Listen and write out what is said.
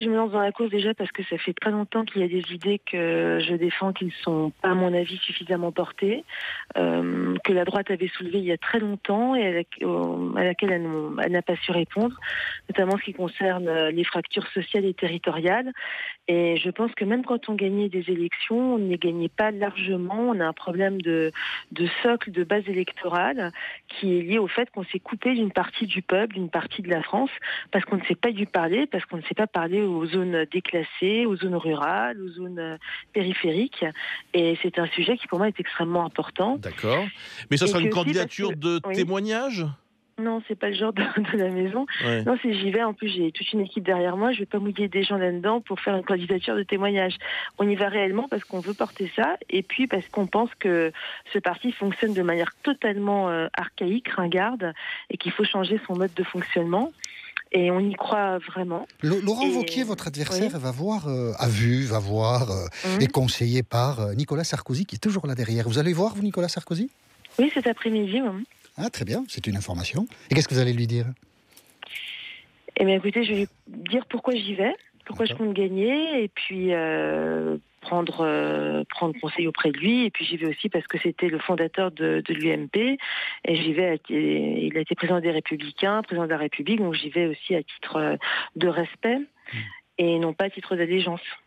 Je me lance dans la course déjà parce que ça fait très longtemps qu'il y a des idées que je défends qui ne sont pas, à mon avis, suffisamment portées, que la droite avait soulevées il y a très longtemps et à laquelle elle n'a pas su répondre, notamment ce qui concerne les fractures sociales et territoriales. Et je pense que même quand on gagnait des élections, on ne les gagnait pas largement. On a un problème de socle, de base électorale, qui est lié au fait qu'on s'est coupé d'une partie du peuple, d'une partie de la France, parce qu'on ne sait pas y parler, parce qu'on ne sait pas parler aux zones déclassées, aux zones rurales, aux zones périphériques. Et c'est un sujet qui, pour moi, est extrêmement important. D'accord. Mais ça Et sera une puis aussi candidature de oui. témoignage ? Non, c'est pas le genre de la maison. Ouais. Non, c'est j'y vais. En plus, j'ai toute une équipe derrière moi. Je vais pas mouiller des gens là-dedans pour faire une candidature de témoignage. On y va réellement parce qu'on veut porter ça et puis parce qu'on pense que ce parti fonctionne de manière totalement archaïque, ringarde et qu'il faut changer son mode de fonctionnement. Et on y croit vraiment. Laurent Wauquiez, votre adversaire, oui. va voir, est conseillé par Nicolas Sarkozy, qui est toujours là derrière. Vous allez voir, vous, Nicolas Sarkozy ? Oui, cet après-midi. Oui. Ah, très bien, c'est une information. Et qu'est-ce que vous allez lui dire ? Eh bien, écoutez, je vais lui dire pourquoi j'y vais, pourquoi je compte gagner, et puis prendre conseil auprès de lui. Et puis j'y vais aussi parce que c'était le fondateur de l'UMP. Et j'y vais, il a été président des Républicains, président de la République, donc j'y vais aussi à titre de respect et non pas à titre d'allégeance.